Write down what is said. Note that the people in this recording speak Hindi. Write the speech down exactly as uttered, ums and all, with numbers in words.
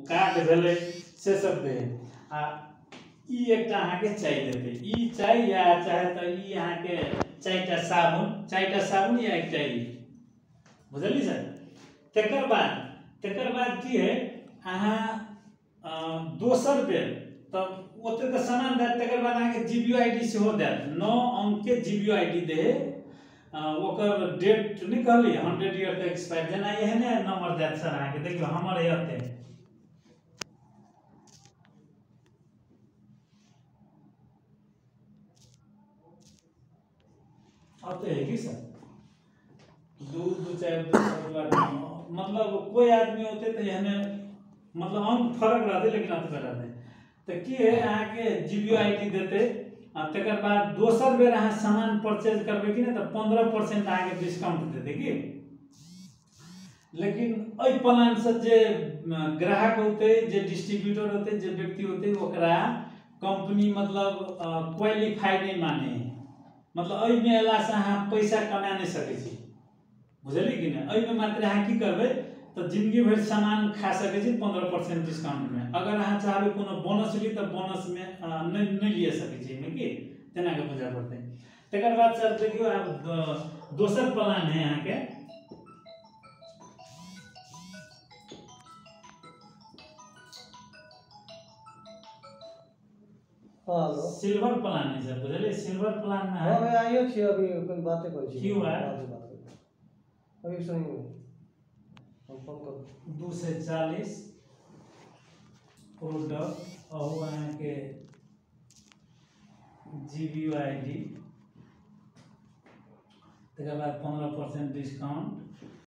कार्ड भेले से सब दे आ ई एकटा अहाँ के चाय देते ई चाय या चाहे तो ई अहाँ के चारटा साबुन चारटा साबुन या एकटा ई बुझली सर। तकर बाद तकर बाद की है अहाँ दोसर बेर तब ओते तो सामान दे तकर बाद अहाँ के जीबीओ आईडी से हो दे नौ अंक के जीबीओ आईडी दे ओकर डेट नहीं कहली हंड्रेड ईयर तक एक्सपायर जना एहने नंबर दे सर अहाँ के देखियो हमर हेते आते है कि सर दो दो चार दो मतलब कोई आदमी होते तो एहने मतलब अंक फर्क रहते लेकिन अत रहते तो की है अहाँ के जीबीओ आईडी देते तकर बाद दोसर बेर अहाँ सामान परचेज करबे कि नहीं तो पंद्रह परसेंट अहाँ के डिस्काउंट देते कि लेकिन अई प्लान से जे ग्राहक होते जे डिस्ट्रीब्यूटर होते जे व्यक्ति होते ओकरा कंपनी मतलब क्वालिफाई नहीं माने मतलब अई में एला से अहाँ पैसा कमा नहीं सके छी बुझली कि नहीं अई में मात्र अहाँ की करबे तो जिंदगी भर सामान खा सके छी पंद्रह परसेंट डिस्काउंट में अगर अहाँ चाहबे कोनो बोनस ली तो बोनस में नहीं नहीं लिए सके छी में कि तना के बुझा पड़ते तकर बाद सर देखियो अब दोसर प्लान है यहाँ के हेलो सिल्वर प्लान है सर बुझले सिल्वर प्लान में है हां मैं आइयो छी अभी कोई बातें करै छी क्यों है अभी सुनिए हम फोन कर दो से चालीस प्रोडक्ट और वहाँ के जीबीओ आईडी तकर बाद पंद्रह परसेंट डिस्काउंट